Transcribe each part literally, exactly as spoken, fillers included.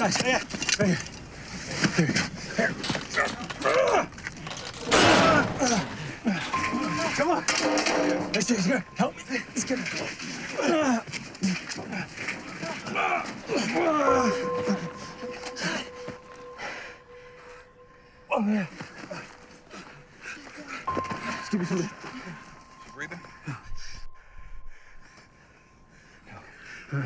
Relax. Yeah. Right here. Here. Come on. Let's do it. Here. Help me. Let's get it. Oh, man. Just give me something. You breathing? No.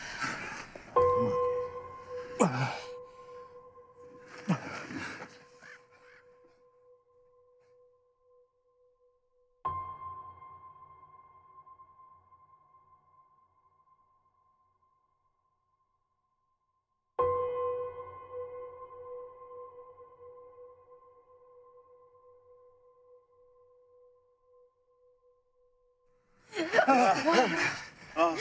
Oh.